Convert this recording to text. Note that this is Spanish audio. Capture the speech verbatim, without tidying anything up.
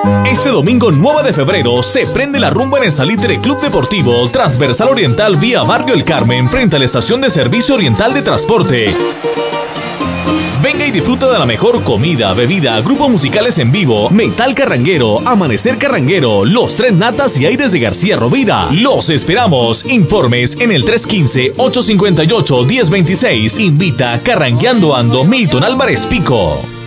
Este domingo nueve de febrero se prende la rumba en el Salitre Club Deportivo Transversal Oriental vía Barrio El Carmen frente a la Estación de Servicio Oriental de Transporte. Venga y disfruta de la mejor comida, bebida, grupos musicales en vivo, Metal Carranguero, Amanecer Carranguero, Los Tres Natas y Aires de García Rovira. Los esperamos. Informes en el tres uno cinco, ocho cinco ocho, uno cero dos seis. Invita Carrangueando Ando Milton Álvarez Pico.